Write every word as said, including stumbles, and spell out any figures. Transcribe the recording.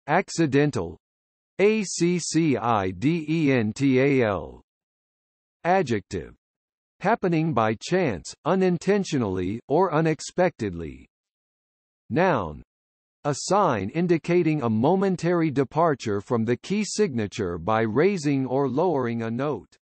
accidental, accidental. Adjective, happening by chance, unintentionally, or unexpectedly. Noun, a sign indicating a momentary departure from the key signature by raising or lowering a note.